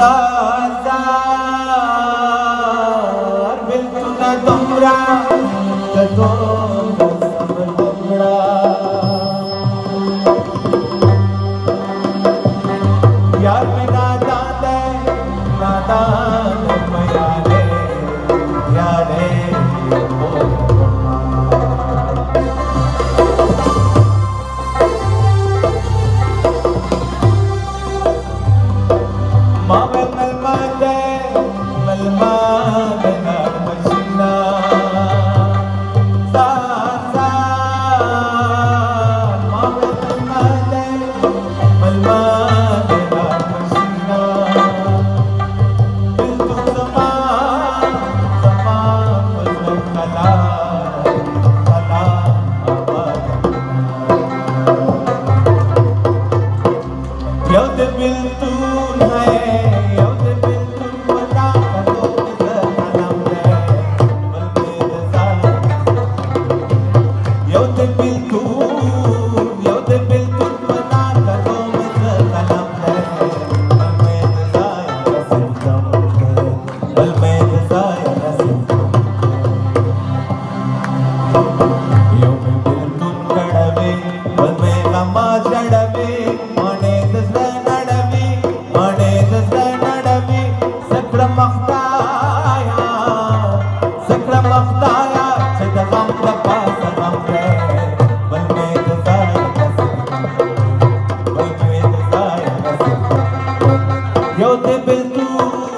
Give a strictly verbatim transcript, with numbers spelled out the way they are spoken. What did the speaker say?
jar बिल्कुल न तुमरा कदो सब तुमरा यार में नादान है नादान यारे यारे मावे मलमादे मलमादे नार मशीना सार सार मावे मलमादे मलमादे नार मशीना दिल तो समान समान मतलब कला कला आबाद यो ते बिल तू है Yo te perturbo